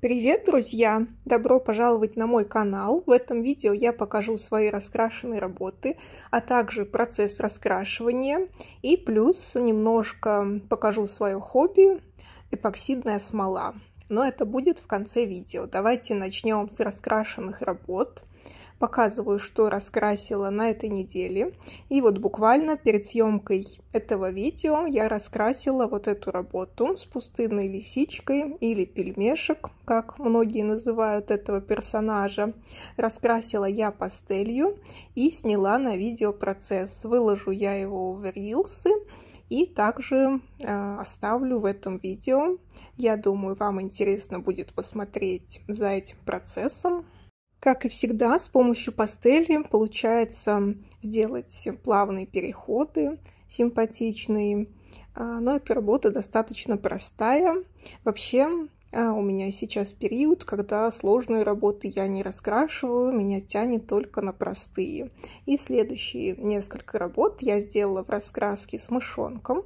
Привет, друзья! Добро пожаловать на мой канал. В этом видео я покажу свои раскрашенные работы, а также процесс раскрашивания и плюс немножко покажу свое хобби – эпоксидная смола. Но это будет в конце видео. Давайте начнем с раскрашенных работ. Показываю, что раскрасила на этой неделе. И вот буквально перед съемкой этого видео я раскрасила вот эту работу с пустынной лисичкой или пельмешек, как многие называют этого персонажа. Раскрасила я пастелью и сняла на видео процесс. Выложу я его в рилсы и также оставлю в этом видео. Я думаю, вам интересно будет посмотреть за этим процессом. Как и всегда, с помощью пастели получается сделать плавные переходы, симпатичные. Но эта работа достаточно простая. Вообще, у меня сейчас период, когда сложные работы я не раскрашиваю, меня тянет только на простые. И следующие несколько работ я сделала в раскраске с мышонком.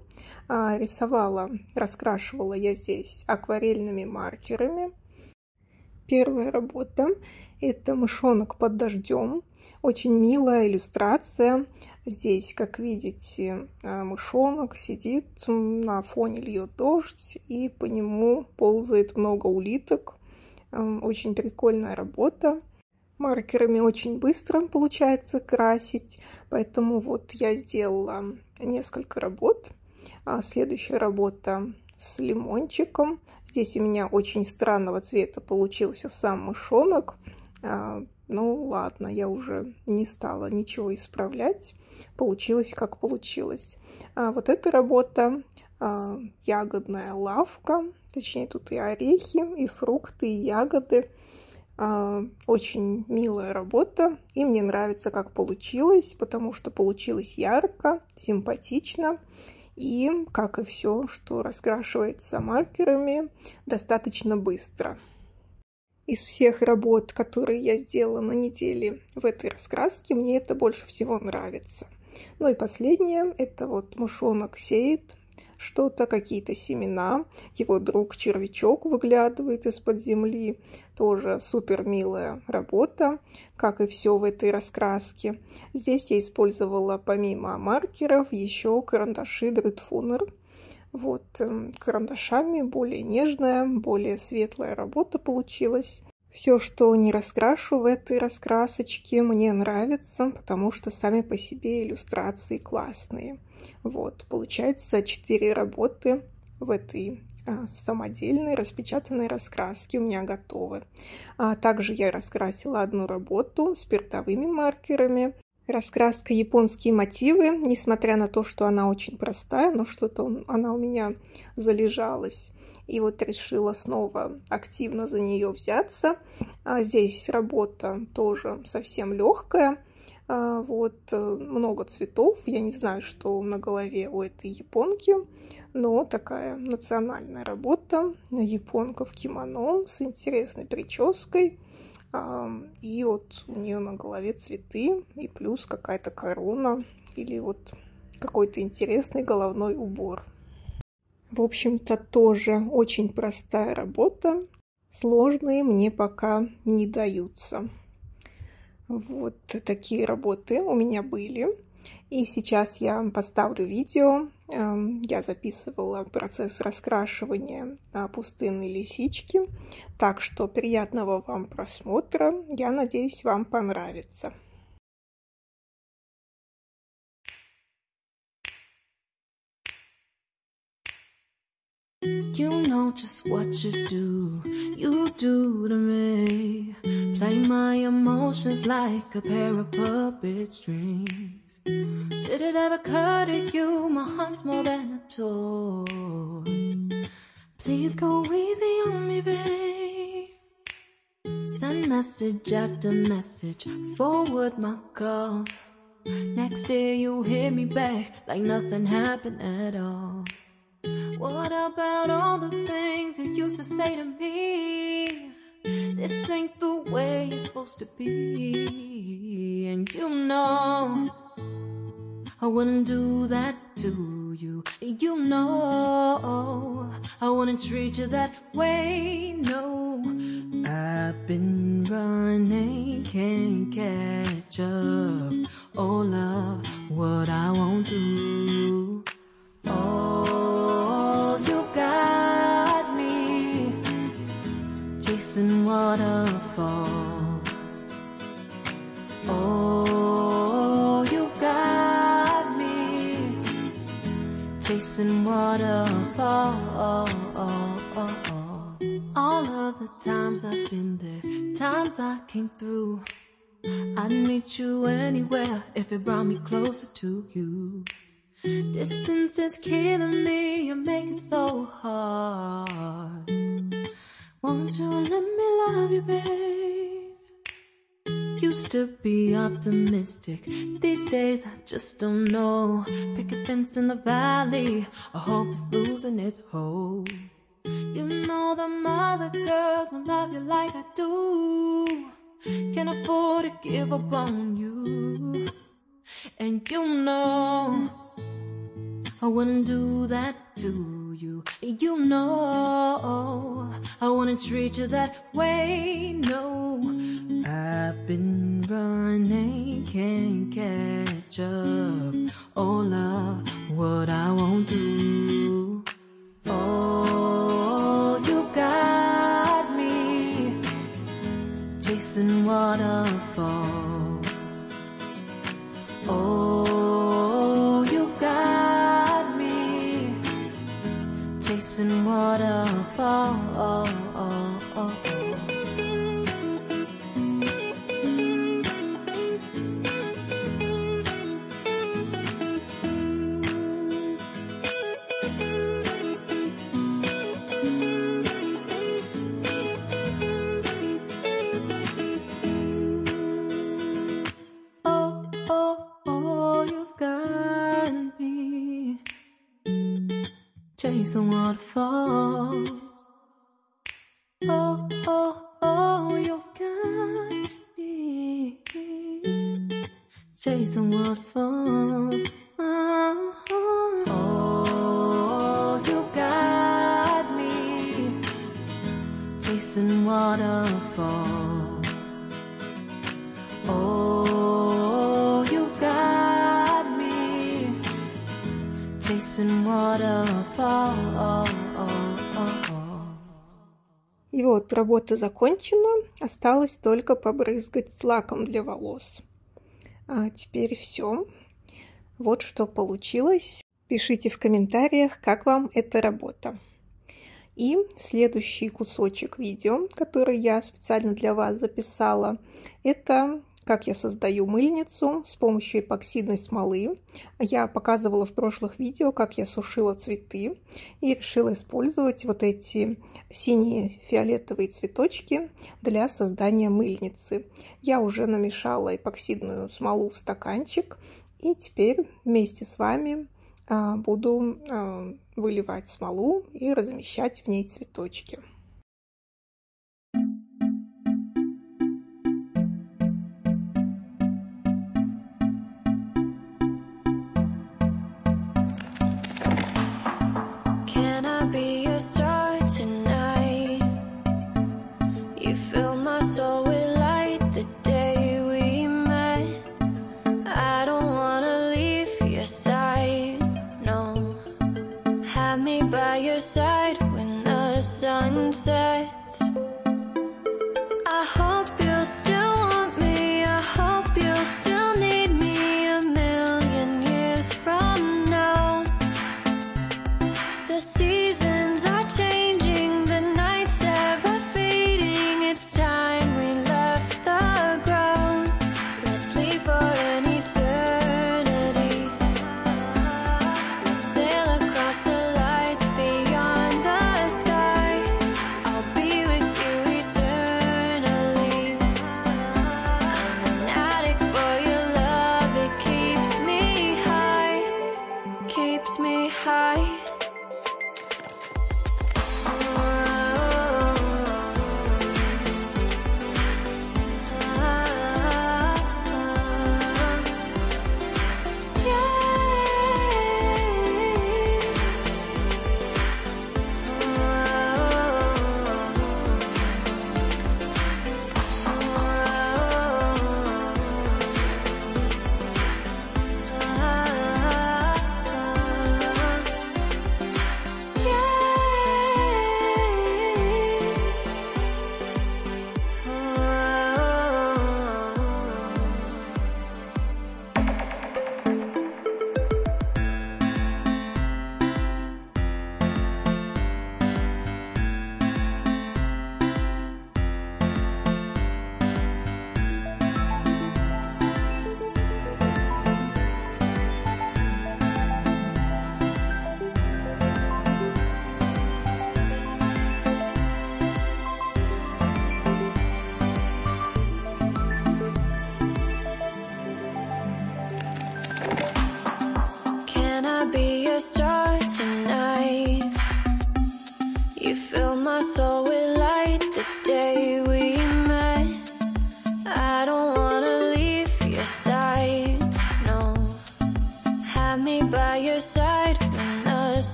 Раскрашивала я здесь акварельными маркерами. Первая работа – это мышонок под дождем. Очень милая иллюстрация. Здесь, как видите, мышонок сидит, на фоне льет дождь, и по нему ползает много улиток. Очень прикольная работа. Маркерами очень быстро получается красить, поэтому вот я сделала несколько работ. Следующая работа с лимончиком. Здесь у меня очень странного цвета получился сам мышонок. Ну ладно, я уже не стала ничего исправлять. Получилось как получилось. Вот эта работа ягодная лавка. Точнее, тут и орехи, и фрукты, и ягоды. Очень милая работа. И мне нравится, как получилось, потому что получилось ярко, симпатично. И, как и все, что раскрашивается маркерами, достаточно быстро. Из всех работ, которые я сделала на неделе в этой раскраске, мне это больше всего нравится. Ну и последнее, это вот мышонок сеет что-то, какие-то семена. Его друг червячок выглядывает из-под земли. Тоже супер милая работа, как и все в этой раскраске. Здесь я использовала помимо маркеров еще карандаши Дредфунер. Вот карандашами более нежная, более светлая работа получилась. Все, что не раскрашу в этой раскрасочке, мне нравится, потому что сами по себе иллюстрации классные. Вот, получается 4 работы в этой самодельной распечатанной раскраске у меня готовы. Также я раскрасила одну работу спиртовыми маркерами. Раскраска «Японские мотивы», несмотря на то, что она очень простая, но что-то она у меня залежалась. И вот решила снова активно за нее взяться. Здесь работа тоже совсем легкая. Вот много цветов. Я не знаю, что на голове у этой японки, но такая национальная работа. Японка в кимоно с интересной прической. И вот у нее на голове цветы и плюс какая-то корона или вот какой-то интересный головной убор. В общем-то, тоже очень простая работа. Сложные мне пока не даются. Вот такие работы у меня были. И сейчас я поставлю видео. Я записывала процесс раскрашивания пустынной лисички. Так что приятного вам просмотра. Я надеюсь, вам понравится. You know just what you do to me. Play my emotions like a pair of puppet strings. Did it ever occur to you my heart's more than a toy? Please go easy on me, babe. Send message after message, forward my calls. Next day you hit me back like nothing happened at all. What about all the things you used to say to me? This ain't the way it's supposed to be. And you know I wouldn't do that to you. You know I wouldn't treat you that way, no. been running, can't catch up. Oh love, what I won't do. Oh, you got me chasing waterfall. Oh, you got me chasing waterfall. All of the times I've been there, times I came through, I'd meet you anywhere if it brought me closer to you. Distance is killing me, you make it so hard. Won't you let me love you, babe? Used to be optimistic, these days I just don't know. Pick a fence in the valley, I hope it's losing its hold. You know them other girls won't love you like I do. Can't afford to give up on you. And you know I wouldn't do that to you. You know I wouldn't treat you that way, no. I've been running, can't catch up. Oh love, what I won't do. Oh, you got me chasing waterfall. Oh, you got me chasing waterfall. Chasing waterfalls. Oh, oh, oh, you got me chasing waterfalls. Oh, oh, you got me chasing waterfalls. Oh, you got me chasing waterfalls. И вот работа закончена, осталось только побрызгать лаком для волос. А теперь все. Вот что получилось. Пишите в комментариях, как вам эта работа. И следующий кусочек видео, который я специально для вас записала, это как я создаю мыльницу с помощью эпоксидной смолы. Я показывала в прошлых видео, как я сушила цветы и решила использовать вот эти синие фиолетовые цветочки для создания мыльницы. Я уже намешала эпоксидную смолу в стаканчик и теперь вместе с вами буду выливать смолу и размещать в ней цветочки. By your side when the sun sets. I hope you'll still want me. I hope you'll still need me 1,000,000 years from now. The seasons are changing, the nights ever fading. It's time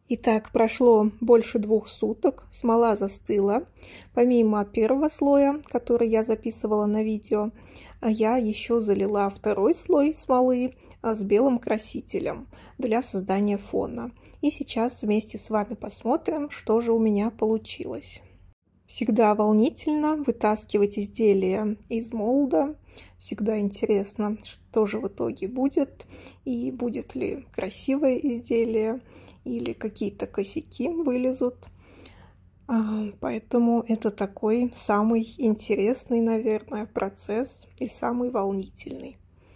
Итак, прошло больше 2 суток, смола застыла. Помимо первого слоя, который я записывала на видео, я еще залила второй слой смолы с белым красителем для создания фона. И сейчас вместе с вами посмотрим, что же у меня получилось. Всегда волнительно вытаскивать изделия из молда. Всегда интересно, что же в итоге будет, и будет ли красивое изделие, или какие-то косяки вылезут. Поэтому это такой самый интересный, наверное, процесс и самый волнительный.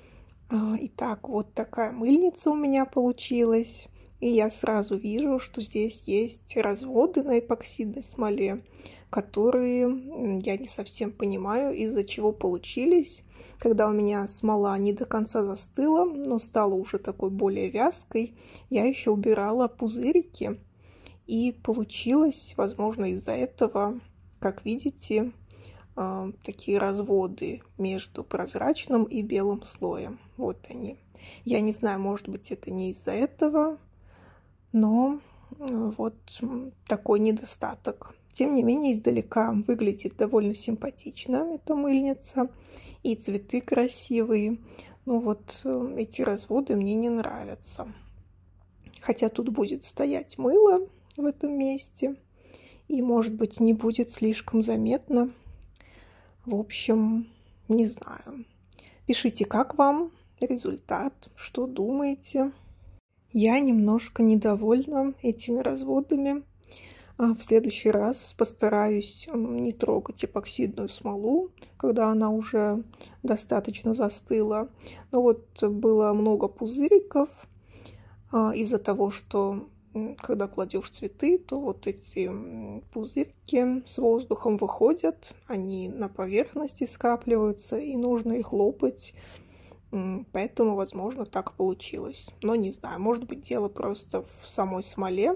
Итак, вот такая мыльница у меня получилась. И я сразу вижу, что здесь есть разводы на эпоксидной смоле, которые я не совсем понимаю, из-за чего получились. Когда у меня смола не до конца застыла, но стала уже такой более вязкой, я еще убирала пузырики. И получилось, возможно, из-за этого, как видите, такие разводы между прозрачным и белым слоем. Вот они. Я не знаю, может быть, это не из-за этого, но вот такой недостаток. Тем не менее, издалека выглядит довольно симпатично эта мыльница. И цветы красивые. Но вот эти разводы мне не нравятся. Хотя тут будет стоять мыло в этом месте. И, может быть, не будет слишком заметно. В общем, не знаю. Пишите, как вам результат, что думаете. Я немножко недовольна этими разводами. В следующий раз постараюсь не трогать эпоксидную смолу, когда она уже достаточно застыла. Но вот было много пузыриков из-за того, что когда кладешь цветы, то вот эти пузырьки с воздухом выходят, они на поверхности скапливаются, и нужно их лопать. Поэтому, возможно, так получилось. Но не знаю, может быть, дело просто в самой смоле.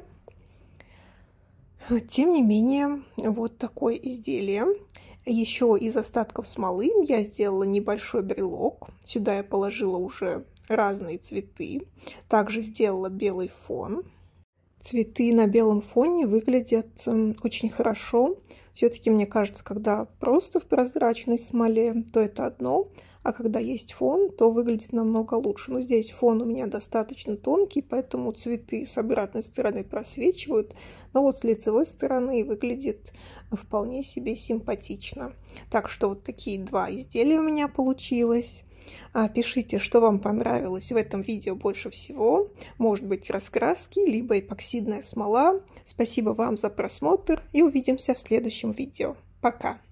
Тем не менее, вот такое изделие. Еще из остатков смолы я сделала небольшой брелок. Сюда я положила уже разные цветы. Также сделала белый фон. Цветы на белом фоне выглядят очень хорошо. Все-таки, мне кажется, когда просто в прозрачной смоле, то это одно, а когда есть фон, то выглядит намного лучше. Но здесь фон у меня достаточно тонкий, поэтому цветы с обратной стороны просвечивают, но вот с лицевой стороны выглядит вполне себе симпатично. Так что вот такие 2 изделия у меня получилось. Пишите, что вам понравилось в этом видео больше всего. Может быть, раскраски, либо эпоксидная смола. Спасибо вам за просмотр и увидимся в следующем видео. Пока!